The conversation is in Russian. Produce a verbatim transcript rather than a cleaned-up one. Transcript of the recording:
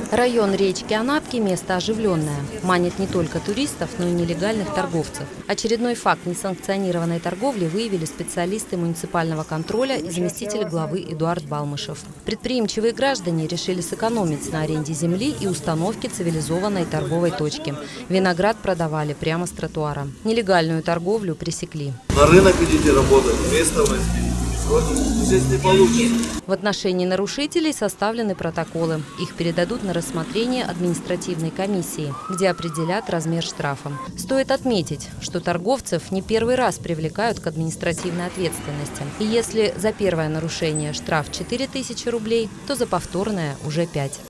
Район речки Анапки – место оживленное. Манит не только туристов, но и нелегальных торговцев. Очередной факт несанкционированной торговли выявили специалисты муниципального контроля и заместитель главы Эдуард Балмышев. Предприимчивые граждане решили сэкономить на аренде земли и установке цивилизованной торговой точки. Виноград продавали прямо с тротуара. Нелегальную торговлю пресекли. На рынок идите работать, место возьмите. Здесь не получится. В отношении нарушителей составлены протоколы. Их передадут на рассмотрение административной комиссии, где определят размер штрафа. Стоит отметить, что торговцев не первый раз привлекают к административной ответственности. И если за первое нарушение штраф четыре тысячи рублей, то за повторное уже пять.